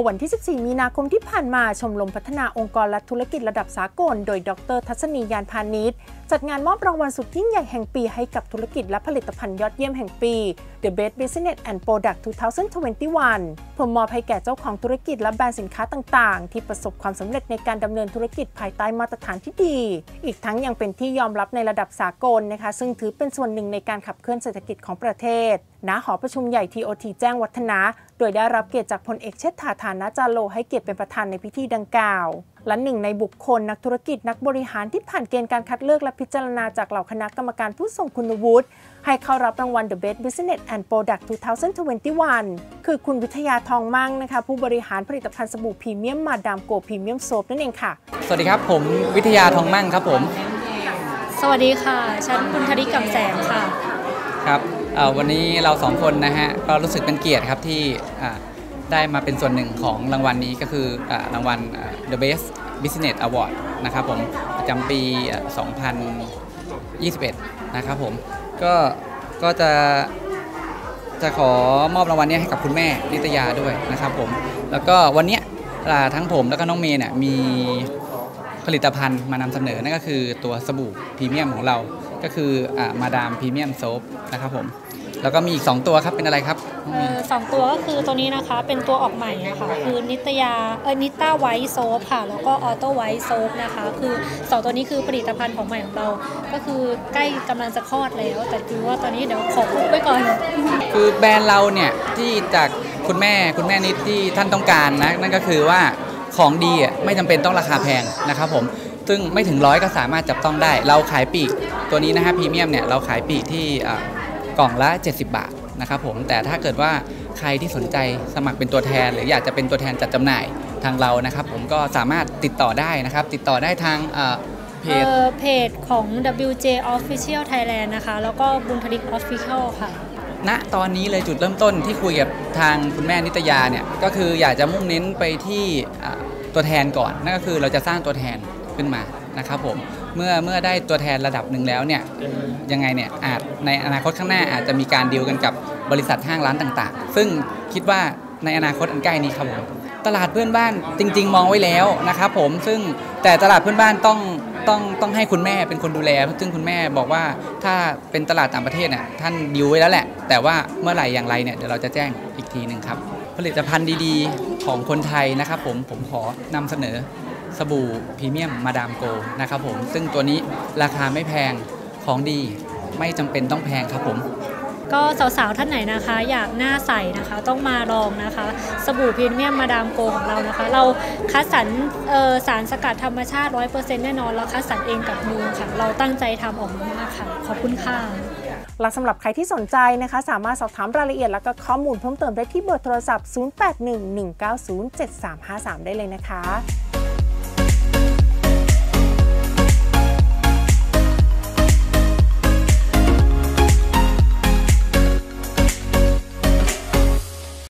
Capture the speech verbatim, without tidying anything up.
วันที่ สิบสี่ มีนาคมที่ผ่านมาชมรมพัฒนาองค์กรและธุรกิจระดับสากลโดยดร.ทัศนียานพานิชจัดงานมอบรางวัลสุดยิ่งใหญ่แห่งปีให้กับธุรกิจและผลิตภัณฑ์ยอดเยี่ยมแห่งปี The Best Business and Product สองพันยี่สิบเอ็ด เพื่อมอบให้แก่เจ้าของธุรกิจและแบรนด์สินค้าต่างๆที่ประสบความสำเร็จในการดำเนินธุรกิจภายใต้มาตรฐานที่ดีอีกทั้งยังเป็นที่ยอมรับในระดับสากลนะคะซึ่งถือเป็นส่วนหนึ่งในการขับเคลื่อนเศรษฐกิจของประเทศณหอประชุมใหญ่ ที โอ ที แจ้งวัฒนะโดยได้รับเกียรติจากพลเอกเชษฐา ฐานะจาโรให้เกียรติเป็นประธานในพิธีดังกล่าวและหนึ่งในบุคคลนักธุรกิจนักบริหารที่ผ่านเกณฑ์การคัดเลือกและพิจารณาจากเหล่าคณะกรรมการผู้ทรงคุณวุฒิให้เข้ารับรางวัล The Best Business and Product สองพันยี่สิบเอ็ด คือคุณวิทยาทองมั่งนะคะผู้บริหารผลิตภัณฑ์สบู่พรีเมียมมาดามโกพรีเมียมโซฟนั่นเองค่ะสวัสดีครับผมวิทยาทองมั่งครับผมสวัสดีค่ะฉันคุณธริกกำแสงค่ะครับวันนี้เราสองคนนะฮะก็รู้สึกเป็นเกียรติครับที่ได้มาเป็นส่วนหนึ่งของรางวัลนี้ก็คือรางวัล The Best Business Award นะครับผมประจำปี สองพันยี่สิบเอ็ด นะครับผมก็ก็จะจะขอมอบรางวัลนี้ให้กับคุณแม่นิตยาด้วยนะครับผมแล้วก็วันนี้ทั้งผมแล้วก็น้องเมย์เนี่ยมีผลิตภัณฑ์มานำเสนอนั่นก็คือตัวสบู่พรีเมียมของเราก็คือมาดามพรีเมียมโซฟนะครับผมแล้วก็มีอีกสองตัวครับเป็นอะไรครับสองตัวก็คือตัวนี้นะคะเป็นตัวออกใหม่นะคะคือนิตยาเออนิต้าไวท์โซฟค่ะแล้วก็ออโต้ไวท์โซฟนะคะคือสองตัวนี้คือผลิตภัณฑ์ของใหม่ของเราก็คือใกล้กำลังจะคลอดแล้วแต่คือว่าตอนนี้เดี๋ยวขออุบไว้ก่อนคือแบรนด์เราเนี่ยที่จากคุณแม่คุณแม่นิดที่ท่านต้องการนะนั่นก็คือว่าของดีอ่ะไม่จำเป็นต้องราคาแพงนะครับผมซึ่งไม่ถึงร้อยก็สามารถจับต้องได้เราขายปลีกตัวนี้นะฮะพรีเมียมเนี่ยเราขายปลีกที่กล่องละเจ็ดสิบบาทนะครับผมแต่ถ้าเกิดว่าใครที่สนใจสมัครเป็นตัวแทนหรืออยากจะเป็นตัวแทนจัดจำหน่ายทางเรานะครับผมก็สามารถติดต่อได้นะครับติดต่อได้ทางเพจเพจของ ดับเบิลยู เจ Official Thailand นะคะแล้วก็บุญธริก Official ค่ะณตอนนี้เลยจุดเริ่มต้นที่คุยกับทางคุณแม่นิตยาเนี่ยก็คืออยากจะมุ่งเน้นไปที่ตัวแทนก่อนนั่นก็คือเราจะสร้างตัวแทนขึ้นมานะครับผมเมื่อเมื่อได้ตัวแทนระดับหนึ่งแล้วเนี่ยยังไงเนี่ยอาจในอนาคตข้างหน้าอาจจะมีการดีลกันกับบริษัทห้างร้านต่างๆซึ่งคิดว่าในอนาคตอันใกล้นี้ครับผมตลาดเพื่อนบ้านจริงๆมองไว้แล้วนะครับผมซึ่งแต่ตลาดเพื่อนบ้านต้องต้องต้องให้คุณแม่เป็นคนดูแลซึ่งคุณแม่บอกว่าถ้าเป็นตลาดต่างประเทศเนี่ยท่านดีลไว้แล้วแหละแต่ว่าเมื่อไหร่อย่างไรเนี่ยเดี๋ยวเราจะแจ้งอีกทีหนึ่งครับผลิตภัณฑ์ดีๆของคนไทยนะครับผมผมขอนำเสนอสบู่พรีเมียมมาดามโกนะครับผมซึ่งตัวนี้ราคาไม่แพงของดีไม่จำเป็นต้องแพงครับผมก็สาวๆท่านไหนนะคะอยากหน้าใสนะคะต้องมาลองนะคะสบู่พรีเมียมมาดามโกของเรานะคะเราคัดสรรสารสกัดธรรมชาติ ร้อยเปอร์เซ็นต์ แน่นอนเราคัดสรรเองกับมือค่ะเราตั้งใจทำออกมาค่ะขอบคุณค่ะและสำหรับใครที่สนใจนะคะสามารถสอบถามรายละเอียดและก็ข้อมูลเพิ่มเติมได้ที่เบอร์โทรศัพท์ศูนย์ แปด หนึ่ง หนึ่ง เก้า ศูนย์ เจ็ด สาม ห้า สามได้เลยนะคะ